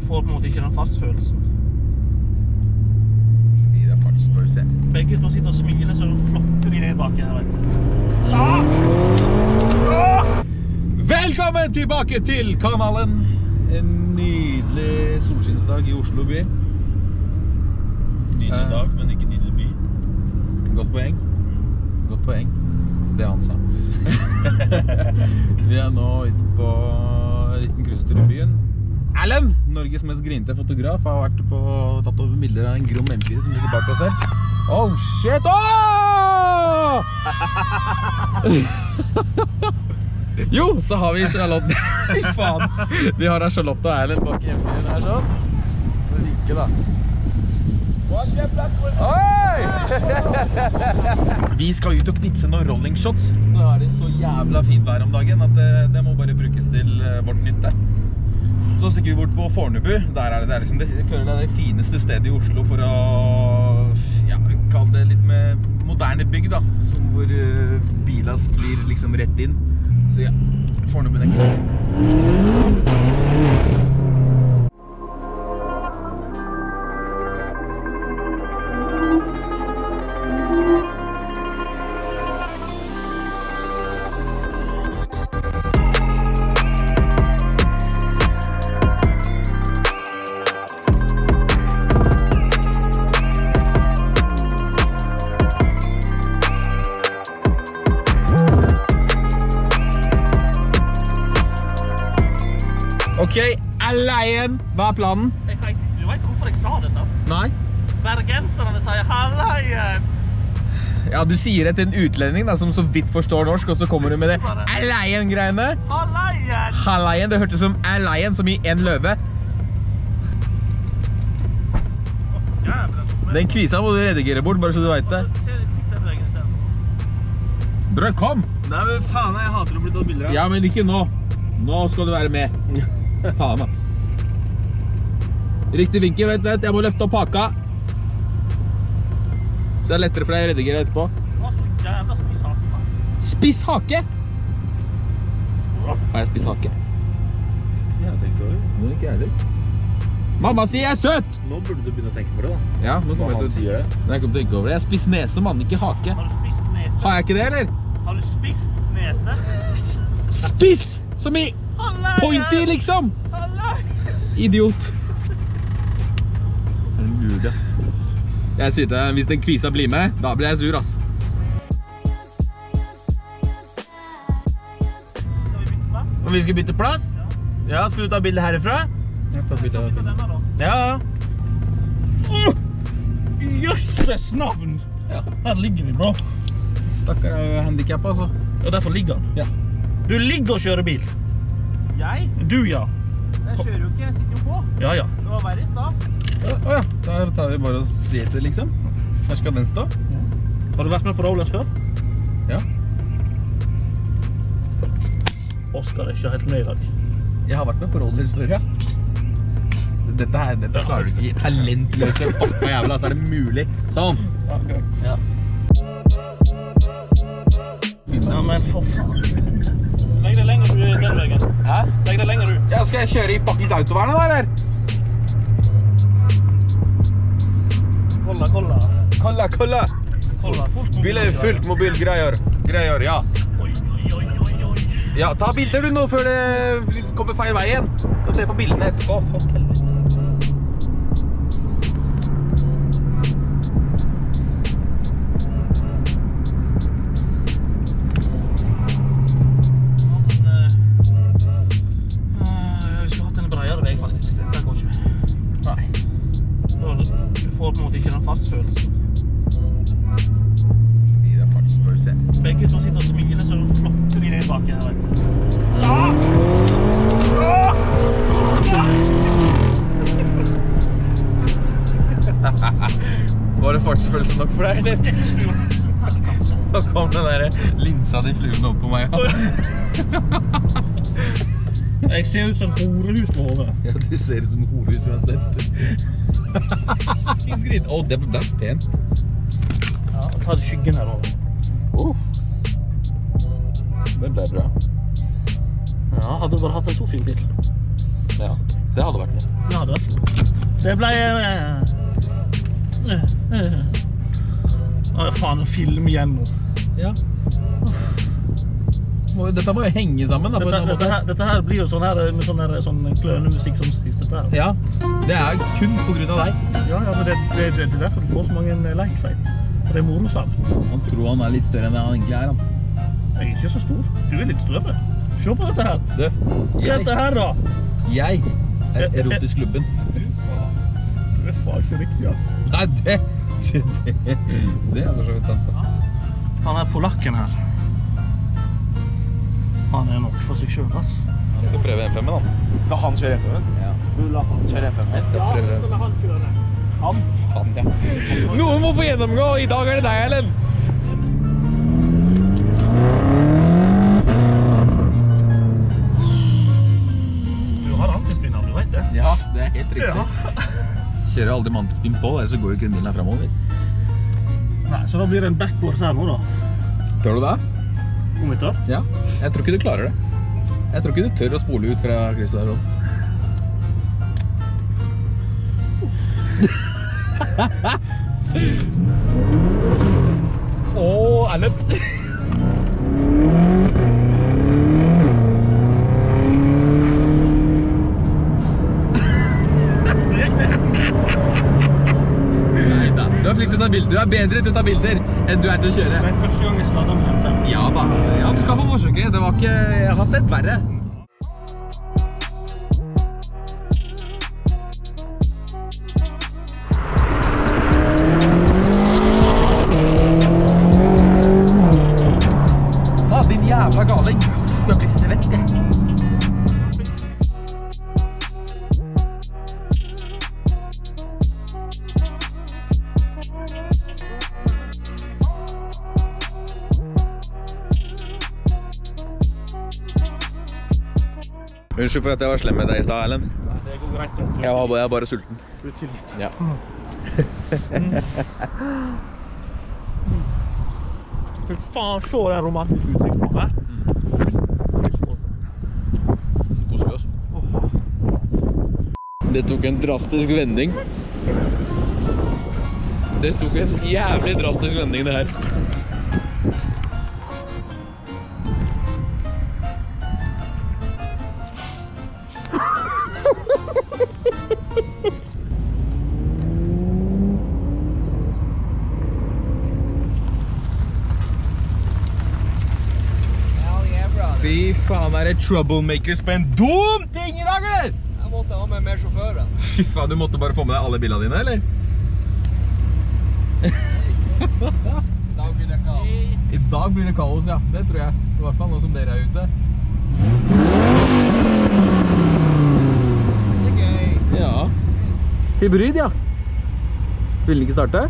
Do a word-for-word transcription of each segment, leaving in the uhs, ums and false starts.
får på en måte ikke den fartsfølelsen. Skal gi deg fartsfølelse. Begge to sitter og smiler, så flokker de ned bak her. Ja! Ja! Velkommen tilbake til kanalen. En nydelig solskinnsdag i Oslo by. Nydelig dag, men ikke nydelig by. Godt poeng. Godt poeng. Det han sa. Vi er nå ute på en liten kryssetur i byen. Erlend, Norges mest grinete fotograf, har vært på tatt over bilder av en grom M fire som ligger bak oss her. Oh shit! Åh! Jo, så har vi Charlotte. Fy faen. Vi har Charlotte og Erlend bak i M firen her sånn. Det er like da. Oi! Vi skal ut og knipse noen rolling shots. Nå er det så jævla fint vær om dagen at det, det må bare brukes til vårt nytte. Så stikker vi bort på Fornebu. Der er det, det er liksom, jeg føler det er det fineste stedet i Oslo for å, ja, kalle det litt med moderne bygg da, som hvor uh, biler sklir liksom rett inn. Så ja, Fornebu next. Ok, Erlend, hva er planen? Jeg vet, du vet hvorfor jeg sa det, sant? Nei. Bergenserne sier Hallaien. Ja, du sier det til en utlending da, som så vidt forstår norsk, og så kommer du med det Erlend-greiene. Hallaien. Hallaien, det hørtes som Erlend, som i en løve. Den kvisa må du redigere bort, bare så du vet det. Brød, kom! Nei, men faen, jeg hater å bli tatt bilder av. Ja, men ikke nå. Nå skal du være med. Faen, ass. Riktig vinkel, vet du. Jeg må løfte opp haka. Så det er lettere for deg å redigere etterpå. Hva så jævla spiss hake? Spiss hake? Har jeg spiss hake? Jeg har tenkt over. Må ikke jeg heller. Mamma sier jeg er søt! Nå burde du begynne å tenke på det da. Ja, nå kommer jeg til å sier det. Når jeg kommer til å tenke over det. Jeg er spiss nese, mann, ikke hake. Har du spist nese? Har jeg ikke det, eller? Har du spist nese? Spiss! Som i pointy, liksom! Idiot. Er det mulig, ass? Jeg sier til deg, hvis den kvisa blir med, da blir jeg sur, ass. Skal vi bytte plass? Om vi skal bytte plass? Ja, skal du ta bildet herifra? Jeg tar bildet av Denne da? Ja. Jøsses navn! Ja. Der ligger vi bra. Stakkar er jo handicap, altså. Og derfor ligger han. Ja. Du ligger og kjører bil. Jeg? Du, ja. Jeg kjører jo ikke, jeg sitter jo på. Ja, ja. Det var verre i stad. Åja, da tar vi bare og sliter, liksom. Her skal den stå. Har du vært med på Rollins før? Ja. Oskar er ikke helt med i dag. Jeg har vært med på roller før, ja. Dette her, dette klarer du ikke. Talentløse pappa jævla, så er det mulig. Sånn. Ja, greit. Ja. Ja, men for faen. Legg deg lenger du den veien. Hæ? Legg deg lenger du. Ja, skal jeg kjøre i fuckings autovernet da, eller? Kolla, kolla. Kolla, kolla. Kolla, fullt mobil. Bilen er fullt mobilgreier. Greier, ja. Oi, oi, oi, oi, oi. Ja, ta bilder du nå før det kommer feil vei igjen. Og se på bildene etterpå. For helvete. Fartsfølelsen. Skal gi deg fartsfølelse. Begge to sitter og smiler, så flokker de ned bak her. Ja! Ja! Var det fartsfølelse nok for deg, eller? Nå kom den der linsa de flyvende opp på meg. Jeg ser ut som horehus på hodet. Ja, du ser ut som horehus uansett. Åh, oh, det ble pent. Ja, ta skyggen her også. Oh. Det ble bra. Ja, hadde du bare hatt en så fin bil. Ja. Det hadde vært noe. Det hadde vært. Det ble... Uh, uh, uh. Å, faen, film igjennom. Ja. Dette må jo henge sammen da, på Dette, en dette, måte. her, dette her blir jo sånn her, med sånn, her, sånn klønende musikk som sist dette her. Ja, det er kun på grunn av deg. Ja, ja, men det, det, det er derfor du får så mange likes, vet du. For det er morosamt. Han tror han er litt større enn han egentlig er, han. Jeg er ikke så stor. Du er litt større. Se på dette her. Du, jeg, Dette her da. jeg er erotisk klubben. Du er faen ikke riktig, altså. Nei, det, det, det, det er for så vidt sant. Da. Han er polakken her. Han er nok for seg selv, ass. Jeg skal prøve F M-en, da. Skal han kjøre F M-en? Ja. Du la han kjøre F M-en? Jeg skal prøve. Ja, han kjører det. Han? Han, ja. Noen må få gjennomgå, i dag er det deg, Ellen. Du har antispinner, du vet det? Ja, det er helt riktig. Ja. Kjører aldri mantelspinn på, ellers så går jo ikke bilen her fremover. Nei, så da blir det en backboard her nå da. Tør du det? Om vi tør? Ja. Jeg tror ikke du klarer det. Jeg tror ikke du tør å spole ut fra krysset der sånn. Åh, Ellen! Neida, du er flink til å ta bilder. Du er bedre til å ta bilder enn du er til å kjøre. Det er første gang jeg sladder med M fem. Ja da, ja, du skal få forsøke. Det var ikke... Jeg har sett verre. Hva, din jævla galing. Jeg blir svett, jeg. Unnskyld for at jeg var slem med deg i stad, Ellen. Nei, det går greit. Jeg var, jeg er bare sulten. Du er tilgitt. Ja. Fy faen, se den romantiske uttrykket på her. Koser vi oss. Det tok en drastisk vending. Det tok en jævlig drastisk vending, det her. Fy faen, er det troublemakers på en dum ting i dag, eller? Jeg måtte ha med mer sjåfører. Fy faen, du måtte bare få med deg alle bilene dine, eller? I dag blir det kaos. I dag blir det kaos, ja. Det tror jeg. I hvert fall nå som dere er ute. Det er gøy. Ja. Hybrid, ja. Vil den ikke starte?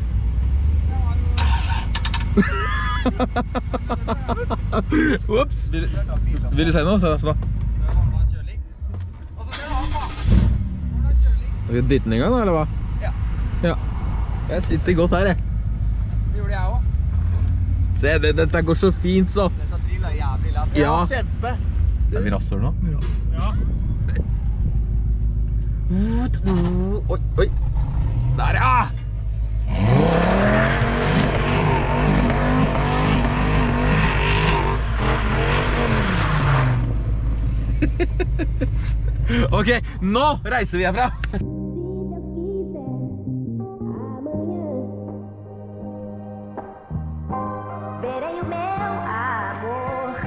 Ups. Vil, vil du si noe? Så, så da. Har vi dytt den en gang da, eller hva? Ja. Ja. Jeg sitter godt her, jeg. Det gjorde jeg også. Se, det, dette går så fint, så. Dette drillet jævlig lett. Ja. Kjempe. Er vi rasser nå? Ja. Oi, oi. Der, ja! Ok, nå reiser vi herfra. Verei o meu amor.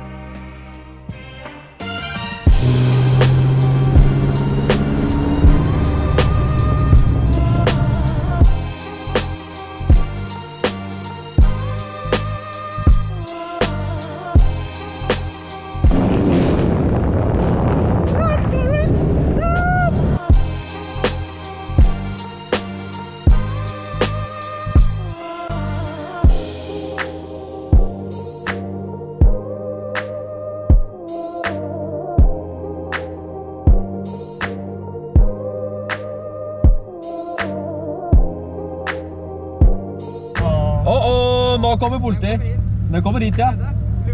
Nå kommer politi. Den kommer hit, ja.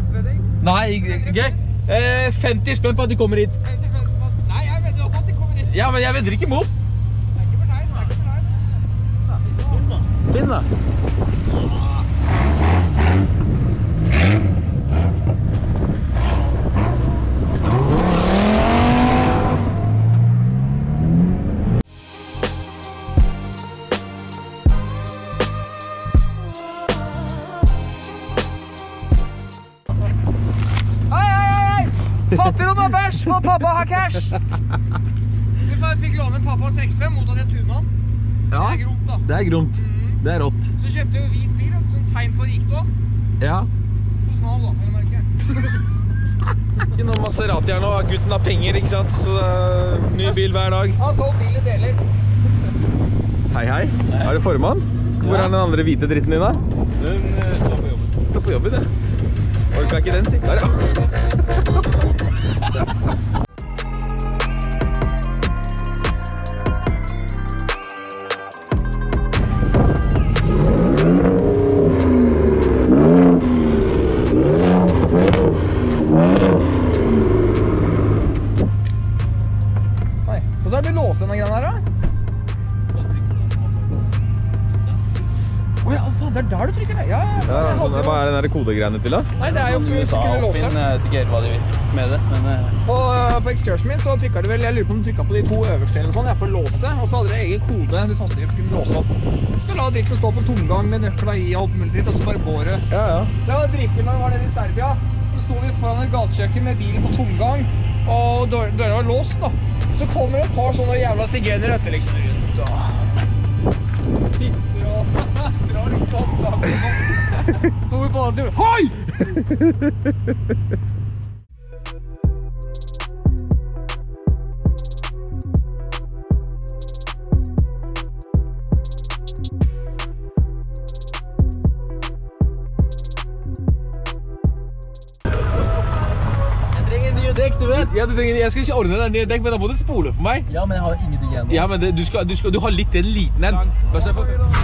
Nei, ikke. Eh, femti spenn på at de kommer hit. Nei, jeg vet jo også at de kommer inn. Ja, men jeg vedder ikke imot. Det er ikke for deg, det er ikke for deg. Spinn da. Fattigdom og bæsj, for pappa har cash! Vi fikk låne pappa seks fem mot at jeg tunet han. Ja, Det er gromt da. det er gromt. Det er rått. Så kjøpte jeg jo hvit bil, og sånn tegn på det gikk da. Ja. Hos Nav da, jeg merker. Ikke noen Maserati her nå. Gutten har penger, ikke sant? Så uh, ny bil hver dag. Han har solgt bil i deler. Hei, hei. Er det formann? Hvor er den andre hvite dritten din da? Den står på jobben. Står på jobben, det. Orker ikke den, si. Der, ja. Nei, og så er det låst denne greien her da. Åja, faen, det er der du trykker det. Ja, ja. Ja, sånn, hva er den der kodegreiene til da? Nei, det er jo for å kunne låse. Jeg vet ikke helt hva de vil med det, men... På, på Excursion min så trykket du vel, jeg lurer på om du trykket på de to øverste eller sånn, jeg får låse, og så hadde det egen kode du tastet i for å kunne låse opp. Så skal la dritten stå på tomgang med nøkla i og alt mulig dritt, og så bare går det. Ja, ja. Det var dritten når vi var nede i Serbia. Så sto vi foran et gatekjøkken med bilen på tomgang, og dør, døra var låst da. Så kommer det et par sånne jævla sigønere etter liksom rundt og titter og drar litt opp da. Så vi på den turen. Hoi! Dekk, du vet. Ja, du trenger, jeg skal ikke ordne deg ned dekk, men da må du spole for meg. Ja, men jeg har ingenting igjen. Ja, men det, du, skal, du, skal, du har litt en liten en. Bare se på.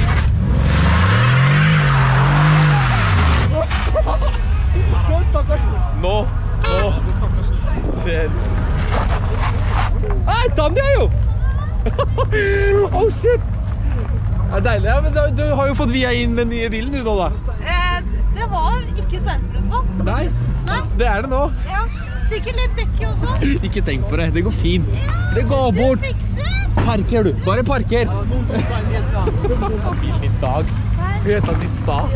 Nå. Nå. Shit. Nei, Tanja jo! Oh, shit. Det er deilig. Ja, men du, du har jo fått via inn den nye bilen du nå da. Eh, det var ikke steinsbrudd på. Nei, Nei. det er det nå. Ja, sikkert litt dekke også. Ikke tenk på det, det går fint. Det går bort. Du fikser. Parker du, bare parker. Bilen i dag. Vi vet at i stad.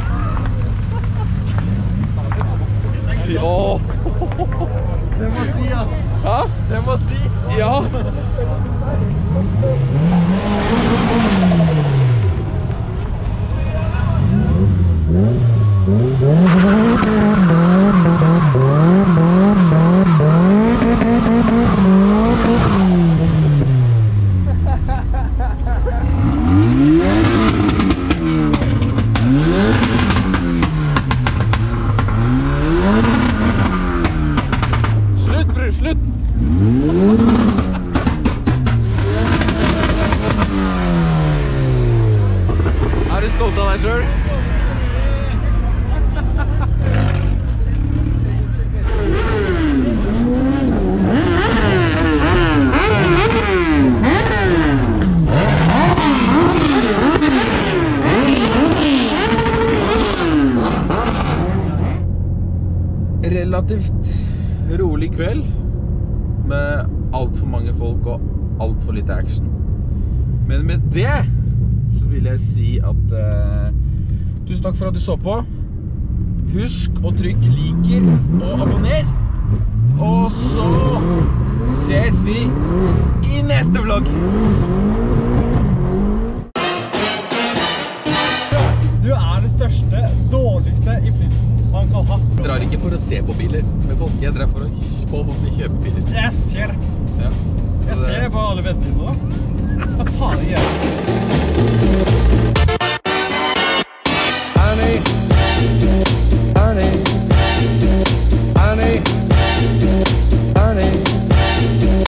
Fy, åh. Det må si, ass. Ja? Det må si. Ja. Slutt, bror, slutt! Er du stolt av deg selv? Relativt rolig kveld med alt for mange folk og alt for litt action. Men med det så vil jeg si at uh, tusen takk for at du så på. Husk å trykke liker og abonner. Og så ses vi i neste vlogg. Du er det største, dårligste i flytt man kan ha. Jeg drar ikke for å se på biler med folk. Jeg drar for å få folk til å kjøpe biler. Jeg ser det. Ja. Jeg ser det på alle vennene nå. Hva faen gjør jeg?